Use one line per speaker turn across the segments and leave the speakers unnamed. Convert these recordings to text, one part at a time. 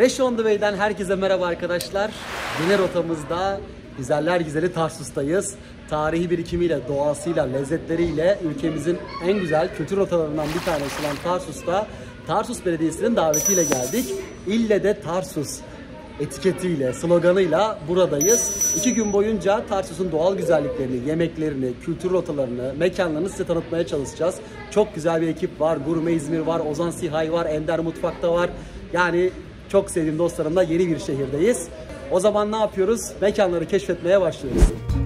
Reşo on the Way'den herkese merhaba arkadaşlar. Yine rotamızda güzeller güzeli Tarsus'tayız. Tarihi birikimiyle, doğasıyla, lezzetleriyle ülkemizin en güzel kültür rotalarından bir tanesi olan Tarsus'ta Tarsus Belediyesi'nin davetiyle geldik. İlle de Tarsus etiketiyle, sloganıyla buradayız. 2 gün boyunca Tarsus'un doğal güzelliklerini, yemeklerini, kültür rotalarını, mekanlarını size tanıtmaya çalışacağız. Çok güzel bir ekip var. Gurme İzmir var, Ozan Sihay var, Ender Mutfak'ta var. Yani çok sevdiğim dostlarımla yeni bir şehirdeyiz. O zaman ne yapıyoruz? Mekanları keşfetmeye başlıyoruz.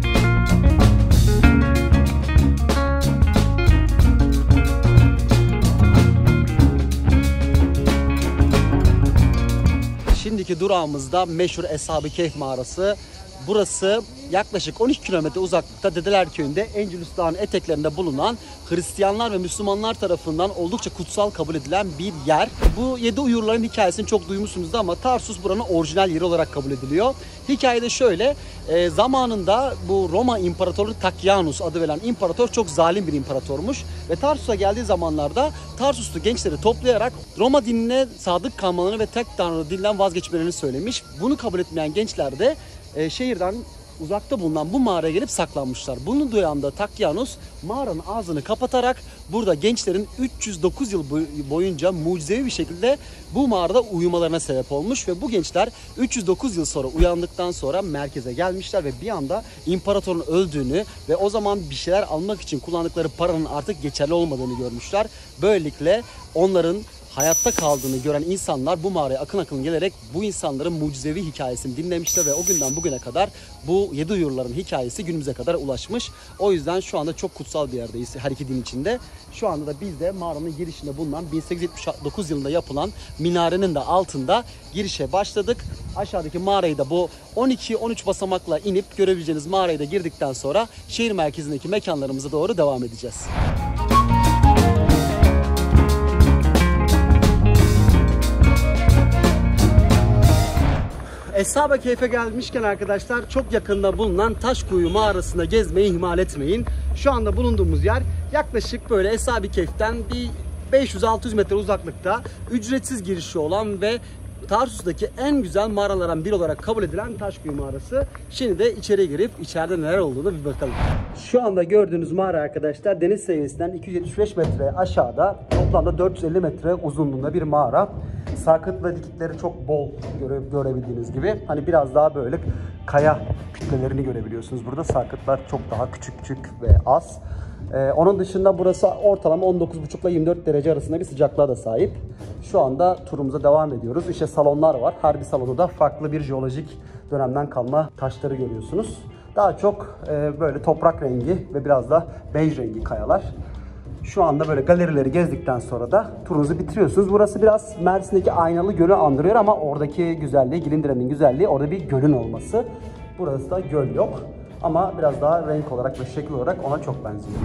Şimdiki durağımızda meşhur Eshab-ı Kehf mağarası. Burası yaklaşık 12 kilometre uzaklıkta Dedeler Köyü'nde Engelus Dağı'nın eteklerinde bulunan Hristiyanlar ve Müslümanlar tarafından oldukça kutsal kabul edilen bir yer. Bu 7 uyurların hikayesini çok duymuşsunuzdur ama Tarsus buranın orijinal yeri olarak kabul ediliyor. Hikayede şöyle, zamanında bu Roma İmparatoru Takianus adı verilen imparator çok zalim bir imparatormuş. Ve Tarsus'a geldiği zamanlarda Tarsuslu gençleri toplayarak Roma dinine sadık kalmalarını ve tek tanrı dinden vazgeçmelerini söylemiş. Bunu kabul etmeyen gençler de şehirden uzakta bulunan bu mağaraya gelip saklanmışlar. Bunu duyan da Takianus mağaranın ağzını kapatarak burada gençlerin 309 yıl boyunca mucizevi bir şekilde bu mağarada uyumalarına sebep olmuş ve bu gençler 309 yıl sonra uyandıktan sonra merkeze gelmişler ve bir anda imparatorun öldüğünü ve o zaman bir şeyler almak için kullandıkları paranın artık geçerli olmadığını görmüşler. Böylelikle onların hayatta kaldığını gören insanlar bu mağaraya akın akın gelerek bu insanların mucizevi hikayesini dinlemişler ve o günden bugüne kadar bu 7 uyurların hikayesi günümüze kadar ulaşmış. O yüzden şu anda çok kutsal bir yerdeyiz her iki din içinde. Şu anda da biz de mağaranın girişinde bulunan 1879 yılında yapılan minarenin de altında girişe başladık. Aşağıdaki mağarayı da bu 12-13 basamakla inip görebileceğiniz mağarayı da girdikten sonra şehir merkezindeki mekanlarımıza doğru devam edeceğiz. Eshab-ı Kehf'e gelmişken arkadaşlar çok yakında bulunan Taşkuyu mağarasında gezmeyi ihmal etmeyin. Şu anda bulunduğumuz yer yaklaşık böyle Eshab-ı Kehf'ten bir 500-600 metre uzaklıkta ücretsiz girişi olan ve Tarsus'taki en güzel mağaralardan biri olarak kabul edilen Taşkuyu mağarası. Şimdi de içeri girip içeride neler olduğunu bir bakalım. Şu anda gördüğünüz mağara arkadaşlar deniz seviyesinden 275 metre aşağıda, toplamda 450 metre uzunluğunda bir mağara. Sarkıt ve dikitleri çok bol görebildiğiniz gibi. Hani biraz daha böyle kaya kütlelerini görebiliyorsunuz. Burada sarkıtlar çok daha küçük ve az. Onun dışında burası ortalama 19,5 ile 24 derece arasında bir sıcaklığa da sahip. Şu anda turumuza devam ediyoruz. İşte salonlar var. Her bir salonu da farklı bir jeolojik dönemden kalma taşları görüyorsunuz. Daha çok böyle toprak rengi ve biraz da bej rengi kayalar. Şu anda böyle galerileri gezdikten sonra da turunuzu bitiriyorsunuz. Burası biraz Mersin'deki Aynalı Gölü andırıyor ama oradaki güzelliği, Gilindire'nin güzelliği orada bir gölün olması. Burası da göl yok ama biraz daha renk olarak ve şekil olarak ona çok benziyor.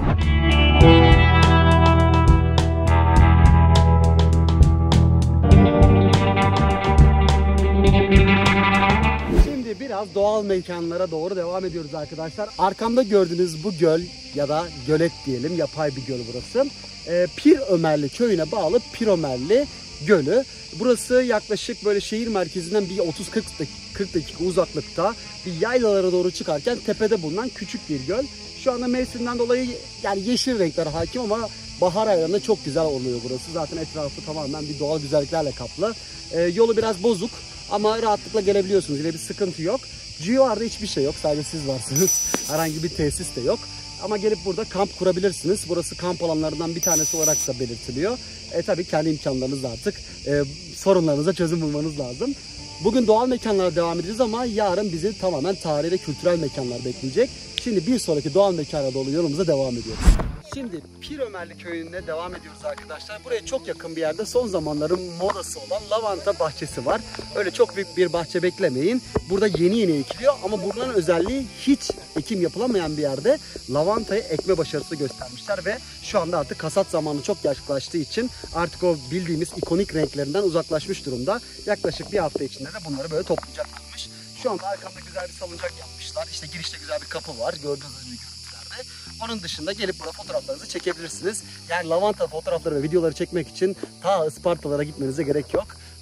Şimdi biraz doğal mekanlara doğru devam ediyoruz arkadaşlar. Arkamda gördüğünüz bu göl ya da gölet diyelim, yapay bir göl burası. Pir Ömerli köyüne bağlı Pir Ömerli Gölü. Burası yaklaşık böyle şehir merkezinden bir 30-40 dakika uzaklıkta bir yaylalara doğru çıkarken tepede bulunan küçük bir göl. Şu anda mevsimden dolayı yani yeşil renkler hakim ama bahar aylarında çok güzel oluyor burası. Zaten etrafı tamamen bir doğal güzelliklerle kaplı. Yolu biraz bozuk ama rahatlıkla gelebiliyorsunuz. Yine bir sıkıntı yok. Civarda hiçbir şey yok. Sadece siz varsınız. Herhangi bir tesis de yok. Ama gelip burada kamp kurabilirsiniz. Burası kamp alanlarından bir tanesi olarak da belirtiliyor. Tabii kendi imkanlarınızla artık sorunlarınıza çözüm bulmanız lazım. Bugün doğal mekanlara devam edeceğiz ama yarın bizi tamamen tarihi ve kültürel mekanlar bekleyecek. Şimdi bir sonraki doğal mekana doğru yolumuza devam ediyoruz. Şimdi Pir Ömerli köyüne devam ediyoruz arkadaşlar. Buraya çok yakın bir yerde son zamanların modası olan lavanta bahçesi var. Öyle çok büyük bir bahçe beklemeyin. Burada yeni ekiliyor ama buranın özelliği hiç ekim yapılamayan bir yerde lavantayı ekme başarısı göstermişler ve şu anda artık hasat zamanı çok yaklaştığı için artık o bildiğimiz ikonik renklerinden uzaklaşmış durumda. Yaklaşık bir hafta içinde de bunları böyle toplayacaklarmış. Şu anda arkamda güzel bir salıncak yapmışlar. İşte girişte güzel bir kapı var. Gördüğünüz gibi görüntülerde. Onun dışında gelip burada fotoğraflarınızı çekebilirsiniz. Yani lavanta fotoğrafları ve videoları çekmek için ta Ispartalara gitmenize gerek yok.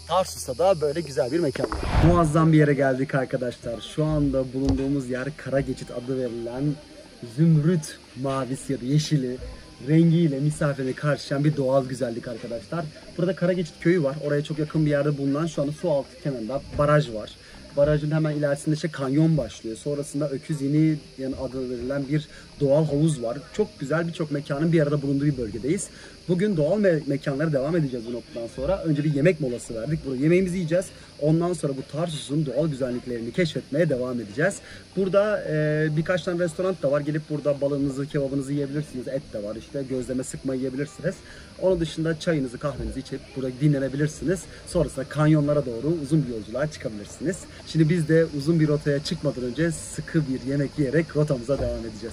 Tarsus'ta da böyle güzel bir mekan var. Muazzam bir yere geldik arkadaşlar. Şu anda bulunduğumuz yer Kara Geçit adı verilen zümrüt mavisi ya da yeşili rengiyle misafirleri karşılayan bir doğal güzellik arkadaşlar. Burada Kara Geçit köyü var. Oraya çok yakın bir yerde bulunan şu anda su altı kenarında baraj var. Barajın hemen ilerisinde kanyon başlıyor. Sonrasında Öküz Yeni adı verilen bir doğal havuz var. Çok güzel birçok mekanın bir arada bulunduğu bir bölgedeyiz. Bugün doğal mekanlara devam edeceğiz bu noktadan sonra. Önce bir yemek molası verdik. Burada yemeğimizi yiyeceğiz. Ondan sonra bu Tarsus'un doğal güzelliklerini keşfetmeye devam edeceğiz. Burada birkaç tane restoran da var. Gelip burada balığınızı, kebabınızı yiyebilirsiniz. Et de var. İşte gözleme sıkma yiyebilirsiniz. Onun dışında çayınızı, kahvenizi içip burada dinlenebilirsiniz. Sonrasında kanyonlara doğru uzun bir yolculuğa çıkabilirsiniz. Şimdi biz de uzun bir rotaya çıkmadan önce sıkı bir yemek yiyerek rotamıza devam edeceğiz.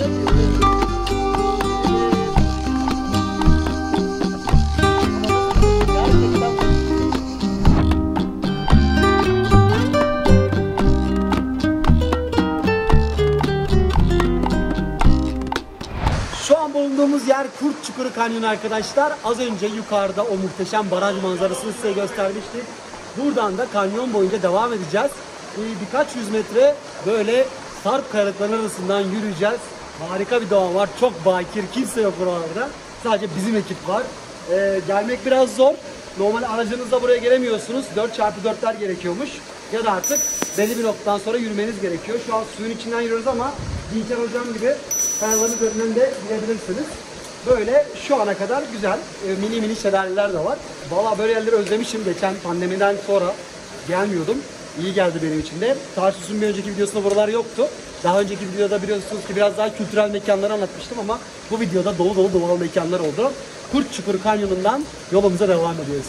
Şu an bulunduğumuz yer Kurt Çukuru Kanyonu arkadaşlar. Az önce yukarıda o muhteşem baraj manzarasını size göstermiştik. Buradan da kanyon boyunca devam edeceğiz. Birkaç yüz metre böyle sarp kayalıkların arasından yürüyeceğiz. Harika bir doğa var. Çok bakir. Kimse yok buralarda. Sadece bizim ekip var. Gelmek biraz zor. Normal aracınızla buraya gelemiyorsunuz. 4x4'ler gerekiyormuş. Ya da artık belli bir noktadan sonra yürümeniz gerekiyor. Şu an suyun içinden yürüyoruz ama Dinçer hocam gibi kayaların üzerinden de gidebilirsiniz. Böyle şu ana kadar güzel. Mini mini şelaleler de var. Vallahi böyle yerleri özlemişim. Geçen pandemiden sonra gelmiyordum. İyi geldi benim için de. Tarsus'un bir önceki videosunda buralar yoktu. Daha önceki videoda biliyorsunuz ki biraz daha kültürel mekanları anlatmıştım ama bu videoda dolu dolu doğal mekanlar oldu. Kurt Çukuru Kanyonu'ndan yolumuza devam ediyoruz.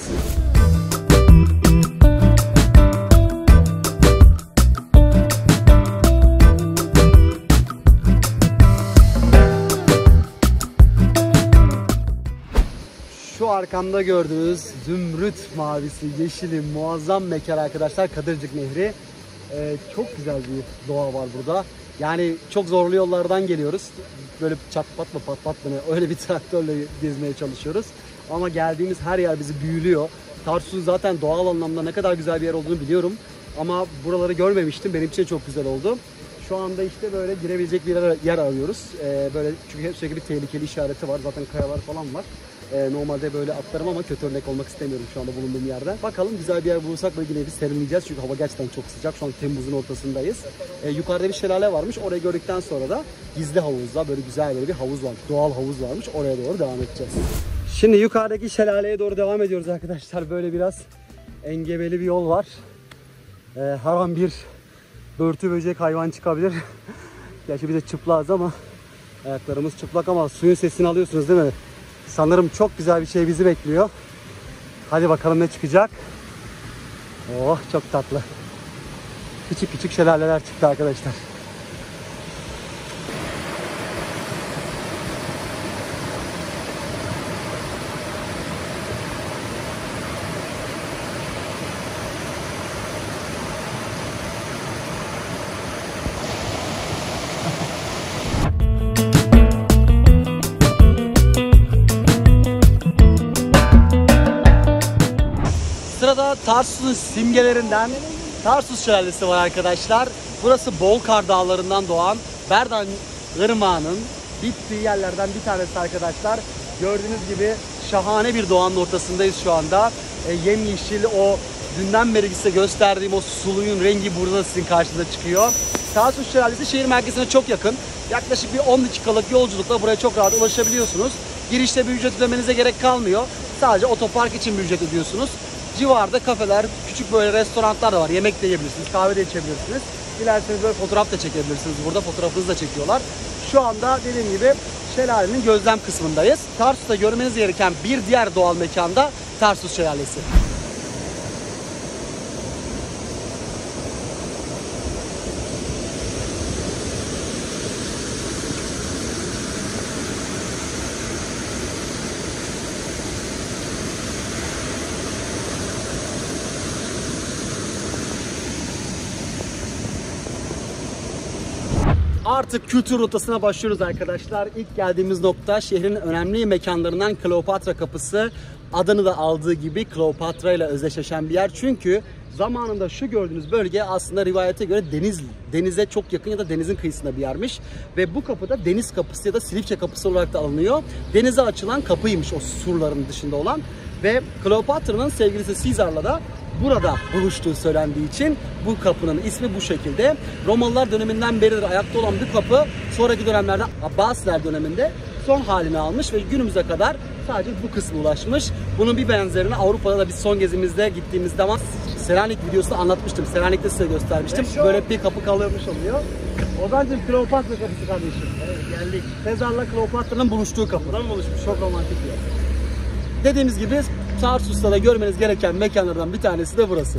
Şu arkamda gördüğünüz zümrüt mavisi, yeşili, muazzam mekan arkadaşlar Kadırcık Nehri. Çok güzel bir doğa var burada. Yani çok zorlu yollardan geliyoruz. Böyle çat pat mı pat pat mı öyle bir traktörle gezmeye çalışıyoruz. Ama geldiğimiz her yer bizi büyülüyor. Tarsus'un zaten doğal anlamda ne kadar güzel bir yer olduğunu biliyorum. Ama buraları görmemiştim. Benim için çok güzel oldu. Şu anda işte böyle girebilecek bir yer arıyoruz. Böyle çünkü sürekli bir tehlikeli işareti var. Zaten kayalar falan var. Normalde böyle atlarım ama kötü örnek olmak istemiyorum şu anda bulunduğum yerden. Bakalım güzel bir yer bulursak böyle yine bir serinleyeceğiz. Çünkü hava gerçekten çok sıcak. Şu an Temmuz'un ortasındayız. Yukarıda bir şelale varmış. Orayı gördükten sonra da gizli havuzda böyle güzel böyle bir havuz var. Doğal havuz varmış. Oraya doğru devam edeceğiz. Şimdi yukarıdaki şelaleye doğru devam ediyoruz arkadaşlar. Böyle biraz engebeli bir yol var. Her an bir börtü böcek hayvan çıkabilir. Gerçi biz de çıplağız ama ayaklarımız çıplak ama suyun sesini alıyorsunuz değil mi? Sanırım çok güzel bir şey bizi bekliyor. Hadi bakalım ne çıkacak. Oh çok tatlı. Küçük küçük şelaleler çıktı arkadaşlar. Sırada Tarsus'un simgelerinden Tarsus Şelalesi var arkadaşlar. Burası Bolkar Dağları'ndan doğan Berdan Irmağı'nın bittiği yerlerden bir tanesi arkadaşlar. Gördüğünüz gibi şahane bir doğanın ortasındayız şu anda. Yemyeşil o dünden beri size gösterdiğim o suluyun rengi burada sizin karşınıza çıkıyor. Tarsus Şelalesi şehir merkezine çok yakın. Yaklaşık bir 10 dakikalık yolculukla buraya çok rahat ulaşabiliyorsunuz. Girişte bir ücret ödemenize gerek kalmıyor. Sadece otopark için bir ücret ödüyorsunuz. Civarda kafeler, küçük böyle restoranlar da var. Yemek de yiyebilirsiniz, kahve de içebilirsiniz. Dilerseniz böyle fotoğraf da çekebilirsiniz. Burada fotoğrafınızı da çekiyorlar. Şu anda dediğim gibi şelalenin gözlem kısmındayız. Tarsus'ta görmeniz gereken bir diğer doğal mekanda Tarsus Şelalesi. Artık kültür rotasına başlıyoruz arkadaşlar. İlk geldiğimiz nokta şehrin önemli mekanlarından Kleopatra Kapısı. adını da aldığı gibi Kleopatra ile özdeşleşen bir yer. Çünkü zamanında şu gördüğünüz bölge aslında rivayete göre denize çok yakın ya da denizin kıyısında bir yermiş. Ve bu kapı da deniz kapısı ya da Silifke kapısı olarak da alınıyor. Denize açılan kapıymış o surların dışında olan. Ve Kleopatra'nın sevgilisi Caesar'la da burada buluştuğu söylendiği için bu kapının ismi bu şekilde. Romalılar döneminden beridir ayakta olan bir kapı sonraki dönemlerde Abbasiler döneminde son halini almış ve günümüze kadar sadece bu kısmı ulaşmış. Bunun bir benzerini Avrupa'da da biz son gezimizde gittiğimiz zaman Selanik videosunda anlatmıştım. Selanik'te size göstermiştim. Böyle bir kapı kalırmış oluyor. Ozancığım Kleopatra kapısı kardeşim. Evet, geldik. Sezar'la Kleopatra'nın buluştuğu kapıdan buluşmuş. Çok romantik bir yer. Dediğimiz gibi Tarsus'ta da görmeniz gereken mekanlardan bir tanesi de burası.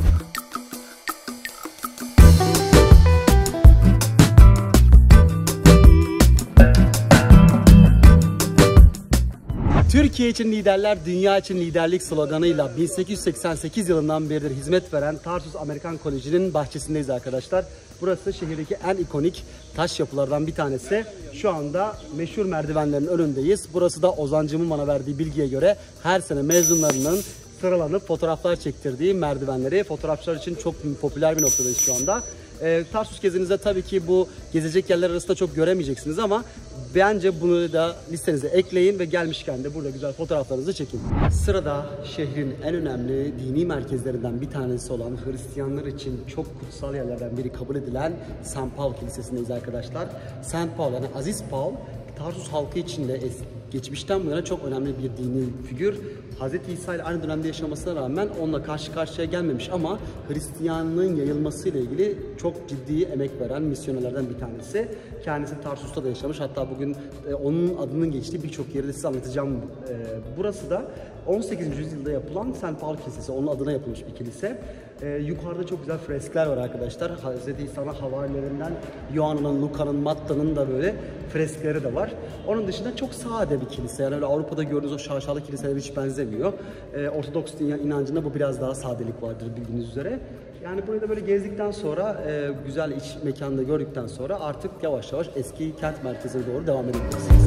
Türkiye için liderler, dünya için liderlik sloganıyla 1888 yılından beridir hizmet veren Tarsus Amerikan Koleji'nin bahçesindeyiz arkadaşlar. Burası şehirdeki en ikonik taş yapılardan bir tanesi. Şu anda meşhur merdivenlerin önündeyiz. Burası da Ozancım'ın bana verdiği bilgiye göre her sene mezunlarının sıralanıp fotoğraflar çektirdiği merdivenleri. Fotoğrafçılar için çok popüler bir noktadayız şu anda. Tarsus gezinizde tabii ki bu gezecek yerler arasında çok göremeyeceksiniz ama bence bunu da listenize ekleyin ve gelmişken de burada güzel fotoğraflarınızı çekin. Sırada şehrin en önemli dini merkezlerinden bir tanesi olan Hristiyanlar için çok kutsal yerlerden biri kabul edilen St. Paul Kilisesi'ndeyiz arkadaşlar. St. Paul yani Aziz Paul Tarsus halkı için de geçmişten bu yana çok önemli bir dini figür. Hz. İsa ile aynı dönemde yaşamasına rağmen onunla karşı karşıya gelmemiş ama Hristiyanlığın yayılması ile ilgili çok ciddi emek veren misyonerlerden bir tanesi. Kendisi Tarsus'ta da yaşamış. Hatta bugün onun adının geçtiği birçok yeri de size anlatacağım. Burası da 18. yüzyılda yapılan St. Paul Kilisesi. Onun adına yapılmış bir kilise. Yukarıda çok güzel freskler var arkadaşlar. Hz. İsa'nın havarilerinden Yohanna'nın, Luka'nın, Matta'nın da böyle freskleri de var. Onun dışında çok sade bir kilise. Yani öyle Avrupa'da gördüğünüz o şaşalı kiliselere hiç benzemiyor. Ortodoks inancında bu biraz daha sadelik vardır bildiğiniz üzere. Yani burayı da böyle gezdikten sonra, güzel iç mekanı da gördükten sonra artık yavaş yavaş eski kent merkezine doğru devam edebilirsiniz.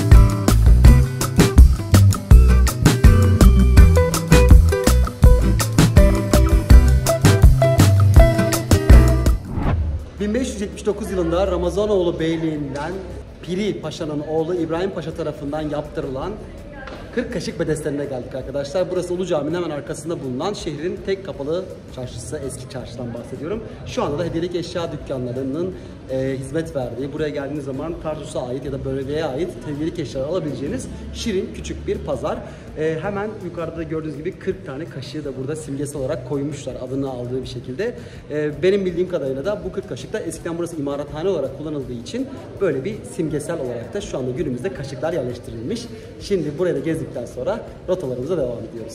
...1579 yılında Ramazanoğlu Beyliği'nden Piri Paşa'nın oğlu İbrahim Paşa tarafından yaptırılan 40 Kaşık Bedestenine geldik arkadaşlar. Burası Ulu Cami'nin hemen arkasında bulunan şehrin tek kapalı çarşısı, eski çarşıdan bahsediyorum. Şu anda da hediyelik eşya dükkanlarının hizmet verdiği, buraya geldiğiniz zaman Tarsus'a ait ya da bölgeye ait hediyelik eşyalar alabileceğiniz şirin küçük bir pazar. Hemen yukarıda gördüğünüz gibi 40 tane kaşığı da burada simgesel olarak koymuşlar adını aldığı bir şekilde. Benim bildiğim kadarıyla da bu 40 kaşık da eskiden burası imarathane olarak kullanıldığı için böyle bir simgesel olarak da şu anda günümüzde kaşıklar yerleştirilmiş. Şimdi buraya da gezdikten sonra rotalarımıza devam ediyoruz.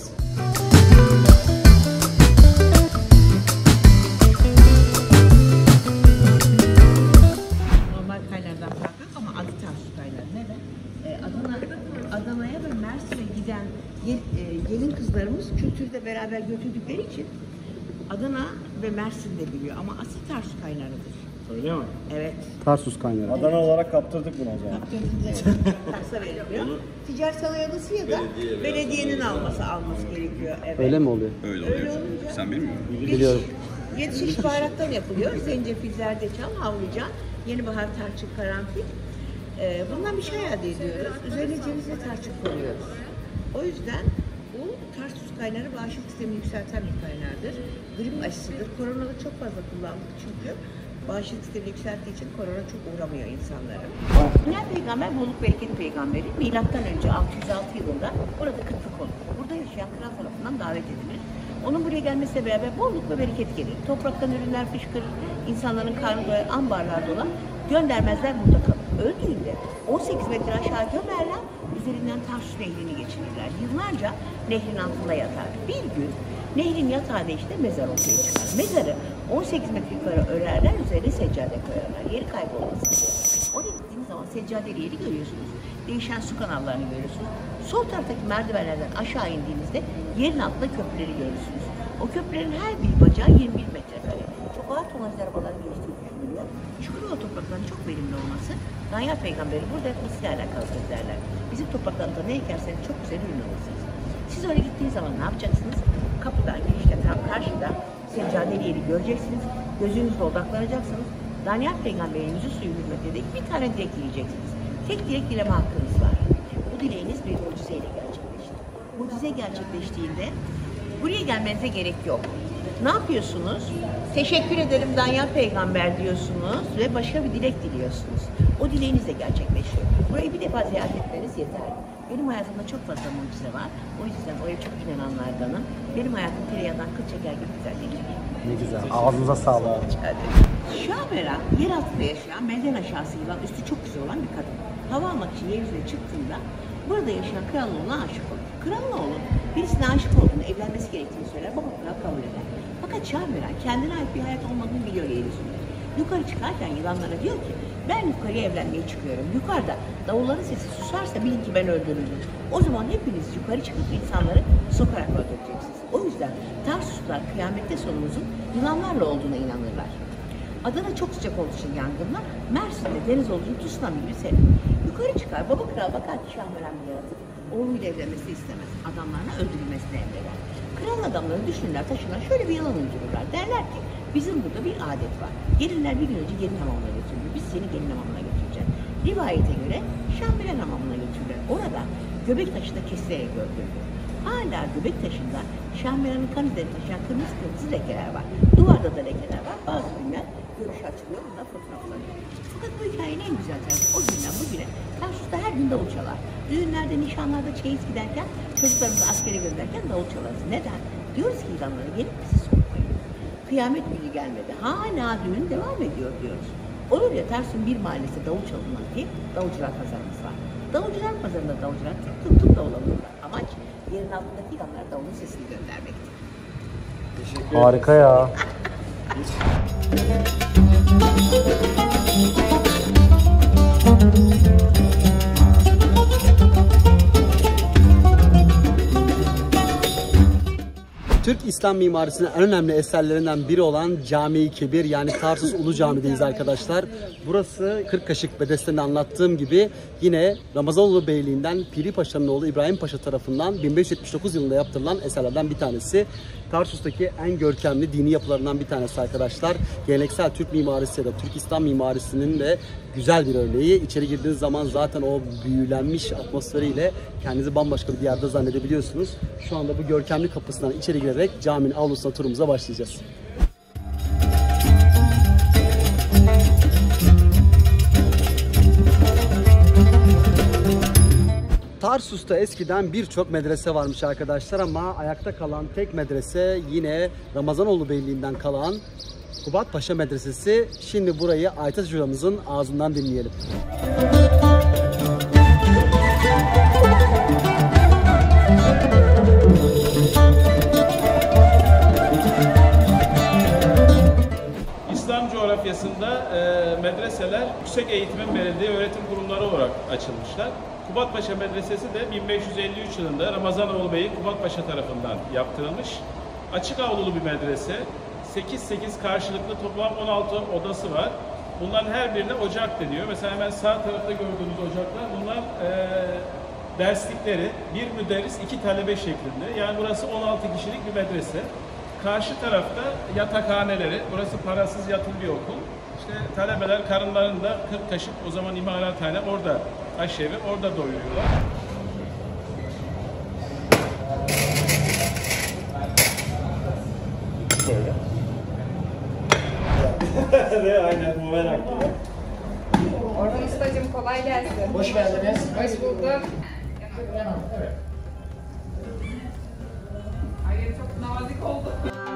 Normal kaynardan farklı ama adı Tarsus kaynar. Neden? Adana'ya ve Mersin'e giden gelin kızlarımız kültürde beraber götürdükleri için Adana ve Mersin de biliyor ama asıl Tarsus kaynarıdır.
Öyle mi?
Evet.
Tarsus kaynarı.
Adana olarak kaptırdık bunu o zaman.
Taksa veriliyor. Ticaret sanayi odası ya da belediyenin alması gerekiyor. Evet.
Öyle mi oluyor?
Öyle oluyor.
Öyle olunca
Sen bilmiyor musun?
Biliyorum.
Yetişiş baharattan yapılıyor. Zencefil, zerdeçal, havlucan, yenibahar, tarçın, karanfil. Bundan bir şey elde ediyoruz. Üzerine ceviz ve tarçın koyuyoruz. O yüzden bu Tarsus kaynarı bağışıklık sistemini yükselten bir kaynardır. Grip aşısıdır. Koronada çok fazla kullandık çünkü bağışıklık sistemini yükselttiği için korona çok uğramıyor insanlara. Dünya peygamber bolluk bereket peygamberi milattan önce 606 yılında burada kıtlık olur. Burada yaşayan kral tarafından davet edilir. Onun buraya gelmesiyle beraber bolluk ve bereket gelir. Topraktan ürünler fışkırır, insanların karnı doyar, ambarlar dolar, göndermezler burada kalır. Öldüğünde 18 metre aşağı gömerler, üzerinden Tarsus nehrini geçirirler. Yıllarca nehrin altında yatar. Bir gün nehrin yatağı işte mezar ortaya çıkar. Mezarı 18 metre yukarı örerler, üzerine seccade koyarlar. Yeri kaybolmasın. Oraya gittiğiniz zaman seccadeli yeri görüyorsunuz. Değişen su kanallarını görüyorsunuz. Sol taraftaki merdivenlerden aşağı indiğinizde yerin altında köprüleri görürsünüz. O köprülerin her bir bacağı 21 metrekare. Çok ağır tonajlı arabaların geçtiği düşünülüyor. Çukurova topraklarının çok verimli olması, Danyal peygamberi burada yapmasıyla alakalı sözlerler. Bizim topraklarımızda ne ekerseniz çok güzel ürün alırsınız. Siz oraya gittiğiniz zaman ne yapacaksınız? Kapıdan girişte tam karşıda seccadeli yeri göreceksiniz. Gözünüzle odaklanacaksınız. Daniel Peygamber'in yüzü suyu hürmetindeki bir tane dilek dileyeceksiniz. Tek dilek dileme hakkınız var. Bu dileğiniz bir mucizeyle gerçekleşti. Mucize gerçekleştiğinde buraya gelmenize gerek yok. Ne yapıyorsunuz? Teşekkür ederim Danyal Peygamber diyorsunuz ve başka bir dilek diliyorsunuz. O dileğiniz de gerçekleşiyor. Burayı bir defa ziyaret etmeniz yeterli. Benim hayatımda çok fazla mucize var. O yüzden oraya çok inananlardanım. Benim hayatım tereyağından kıl çeker gibi güzel değil.
Ne güzel. Ağzınıza sağlık.
Şamera yer altında yaşayan, merdiven aşağısı yılan, üstü çok güzel olan bir kadın. Hava almak için yeryüzüne çıktığında burada yaşayan kraloğluna aşık olur. Kraloğlu birisine aşık olduğunu, evlenmesi gerektiğini söyler, baba kral kabul eder. Fakat Şamera kendine ait bir hayat olmadığını biliyor yeryüzünde. Yukarı çıkarken yılanlara diyor ki, ben yukarıya evlenmeye çıkıyorum. Yukarıda davulların sesi susarsa bilin ki ben öldürüldüm. O zaman hepiniz yukarı çıkıp insanları sokarak öldüreceksiniz. O yüzden Tarsuslular kıyamette sonumuzun yılanlarla olduğuna inanırlar. Adana çok sıcak olduğu için yangınlar, Mersin'de deniz olduğunu tsunami gibi serin. Yukarı çıkar, baba kral bakar ki Şahmeran bir yaratık, oğluyla evlenmesini istemez, adamlarına öldürülmesini emreder. Kralın adamları düşünürler, taşırlar, şöyle bir yalan uydururlar. Derler ki, bizim burada bir adet var. Gelinler bir gün önce gelin hamamına götürülür, biz seni gelin hamamına götüreceğiz. Rivayete göre Şahmeran hamamına götürürler. Orada göbek taşında kesilerek öldürülür. Hala göbek taşında Şahmeran'ın kan izlerini taşıyan kırmızı lekeler var. Duvarda da lekeler var. Bazı günler görüş açılıyor, bunlar fotoğraflanıyor. Fakat bu hikayenin en güzel tarafı o günden bugüne Tarsus'ta her gün davul çalar. Düğünlerde, nişanlarda çeyiz giderken, çocuklarımızı askere gönderirken davul çalarız. Neden? Diyoruz ki ilanlara gelip bizi sokmayın. Kıyamet günü gelmedi. Hala düğün devam ediyor diyoruz. Olur ya Tarsus'un bir mahallesi davul çalınmaz diye davulcular pazarımız var. Davulcular pazarında davulcular tıp davul alırlar. Amaç yerin altındaki ilanlar davulun sesini göndermektir.
Harika ya. Türk İslam mimarisinin en önemli eserlerinden biri olan Cami-i Kebir yani Tarsus Ulu Cami'deyiz arkadaşlar. Burası Kırkkaşık Bedesten'de anlattığım gibi yine Ramazanoğlu Beyliği'nden Piri Paşa'nın oğlu İbrahim Paşa tarafından 1579 yılında yaptırılan eserlerden bir tanesi. Tarsus'taki en görkemli dini yapılarından bir tanesi arkadaşlar. Geleneksel Türk mimarisi ya da Türk İslam mimarisinin de güzel bir örneği. İçeri girdiğiniz zaman zaten o büyülenmiş atmosferiyle kendinizi bambaşka bir yerde zannedebiliyorsunuz. Şu anda bu görkemli kapısından içeri girerek caminin avlusuna turumuza başlayacağız. Tarsus'ta eskiden birçok medrese varmış arkadaşlar ama ayakta kalan tek medrese yine Ramazanoğlu Beyliği'nden kalan Kubat Paşa Medresesi. Şimdi burayı Aytaç hocamızın ağzından dinleyelim.
İslam coğrafyasında medreseler yüksek eğitimin verildiği öğretim kurumları olarak açılmışlar. Kubat Paşa Medresesi de 1553 yılında Ramazanoğlu Bey'in Kubat Paşa tarafından yaptırılmış. Açık avlulu bir medrese. 8 karşılıklı toplam 16 odası var. Bunların her birine ocak deniyor. Mesela hemen sağ tarafta gördüğünüz ocaklar bunlar derslikleri. Bir müderris, 2 talebe şeklinde. Yani burası 16 kişilik bir medrese. Karşı tarafta yatakhaneleri. Burası parasız yatılı bir okul. İşte talebeler karınlarında 40 kaşık o zaman imarathane orada aşevi orada doyuruyorlar.
Aynen bu merak.
Orhan Ustacığım kolay gelsin.
Hoş geldiniz.
Hoş bulduk. Ay çok nazik oldu.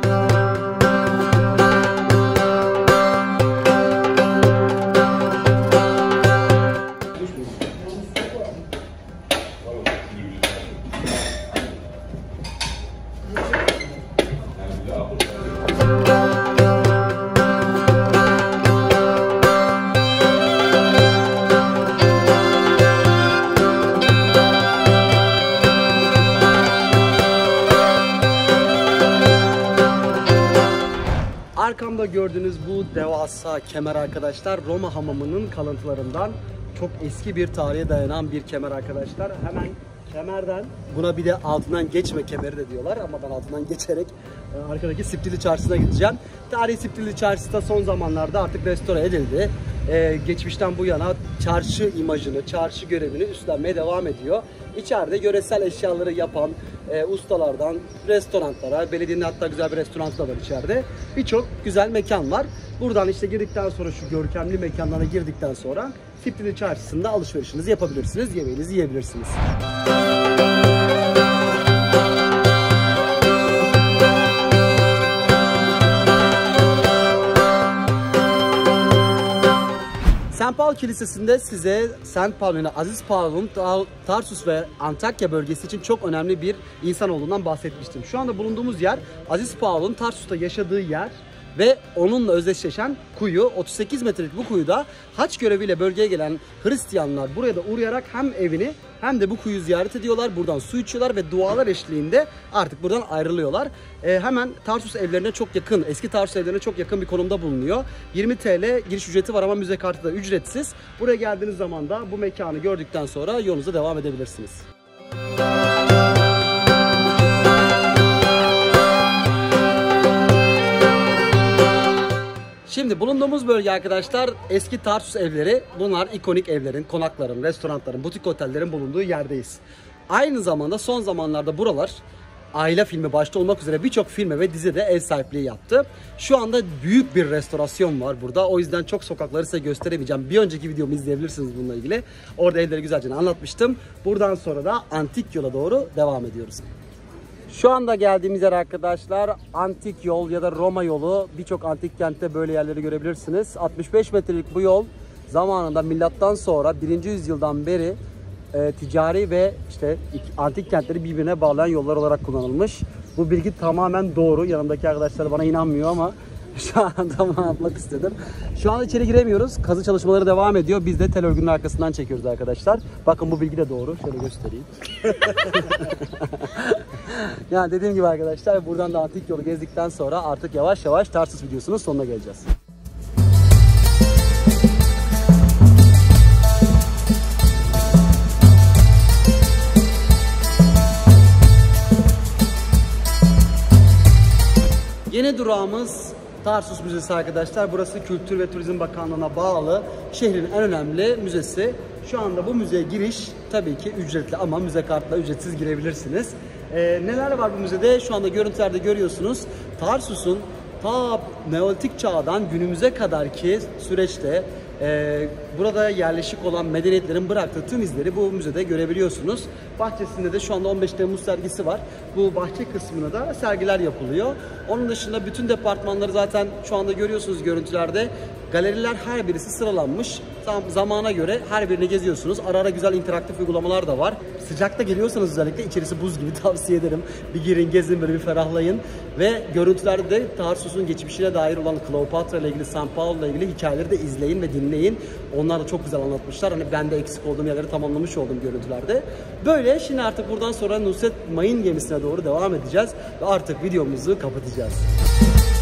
Arkamda gördüğünüz bu devasa kemer arkadaşlar Roma hamamının kalıntılarından çok eski bir tarihe dayanan bir kemer arkadaşlar. Hemen Kemerden, buna bir de altından geçme kemeri de diyorlar ama ben altından geçerek arkadaki Siptili Çarşısı'na gideceğim. Tarihi Siptili Çarşısı da son zamanlarda artık restore edildi. Geçmişten bu yana çarşı imajını, çarşı görevini üstlenmeye devam ediyor. İçeride yöresel eşyaları yapan ustalardan restoranlara, belediyenin hatta güzel bir restoran da var içeride. Birçok güzel mekan var. Buradan işte girdikten sonra, şu görkemli mekanlara girdikten sonra Siptili Çarşısı'nda alışverişinizi yapabilirsiniz, yemeğinizi yiyebilirsiniz. St. Paul Kilisesi'nde size St. Paul yani Aziz Paul'un Tarsus ve Antakya bölgesi için çok önemli bir insan olduğundan bahsetmiştim. Şu anda bulunduğumuz yer Aziz Paul'un Tarsus'ta yaşadığı yer ve onunla özdeşleşen kuyu. 38 metrelik bu kuyuda haç göreviyle bölgeye gelen Hristiyanlar buraya da uğrayarak hem evini hem de bu kuyu ziyaret ediyorlar. Buradan su içiyorlar ve dualar eşliğinde artık buradan ayrılıyorlar. Hemen Tarsus evlerine çok yakın, eski Tarsus evlerine çok yakın bir konumda bulunuyor. 20 TL giriş ücreti var ama müze kartı da ücretsiz. Buraya geldiğiniz zaman da bu mekanı gördükten sonra yolunuza devam edebilirsiniz. Şimdi bulunduğumuz bölge arkadaşlar eski Tarsus evleri. Bunlar ikonik evlerin, konakların, restoranların, butik otellerin bulunduğu yerdeyiz. Aynı zamanda son zamanlarda buralar Aile filmi başta olmak üzere birçok filme ve dizide ev sahipliği yaptı. Şu anda büyük bir restorasyon var burada. O yüzden çok sokakları size gösteremeyeceğim. Bir önceki videomu izleyebilirsiniz bununla ilgili. Orada evleri güzelce anlatmıştım. Buradan sonra da antik yola doğru devam ediyoruz. Şu anda geldiğimiz yer arkadaşlar antik yol ya da Roma yolu. Birçok antik kentte böyle yerleri görebilirsiniz. 65 metrelik bu yol zamanında milattan sonra 1. yüzyıldan beri ticari ve işte antik kentleri birbirine bağlayan yollar olarak kullanılmış. Bu bilgi tamamen doğru. Yanımdaki arkadaşlar bana inanmıyor ama şu anda anlatmak istedim. Şu an içeri giremiyoruz. Kazı çalışmaları devam ediyor. Biz de tel örgünün arkasından çekiyoruz arkadaşlar. Bakın bu bilgi de doğru. Şöyle göstereyim. Yani dediğim gibi arkadaşlar buradan da antik yolu gezdikten sonra artık yavaş yavaş Tarsus videosunun sonuna geleceğiz. Yeni durağımız Tarsus Müzesi arkadaşlar. Burası Kültür ve Turizm Bakanlığı'na bağlı şehrin en önemli müzesi. Şu anda bu müzeye giriş tabii ki ücretli ama müze kartla ücretsiz girebilirsiniz. Neler var bu müzede? Şu anda görüntülerde görüyorsunuz. Tarsus'un ta Neolitik çağdan günümüze kadarki süreçte burada yerleşik olan medeniyetlerin bıraktığı tüm izleri bu müzede görebiliyorsunuz. Bahçesinde de şu anda 15 Temmuz sergisi var. Bu bahçe kısmına da sergiler yapılıyor. Onun dışında bütün departmanları zaten şu anda görüyorsunuz görüntülerde. Galeriler her birisi sıralanmış. Tam zamana göre her birini geziyorsunuz. Ara ara güzel interaktif uygulamalar da var. Sıcakta geliyorsanız özellikle içerisi buz gibi tavsiye ederim. Bir girin, gezin, böyle bir ferahlayın. Ve görüntülerde de Tarsus'un geçmişine dair olan Kleopatra ile ilgili, St. Paul ile ilgili hikayeleri de izleyin ve dinleyin. Onlar da çok güzel anlatmışlar. Hani ben de eksik olduğum yerleri tamamlamış oldum görüntülerde. Böyle şimdi artık buradan sonra Nusret Mayın gemisine doğru devam edeceğiz. Ve artık videomuzu kapatacağız.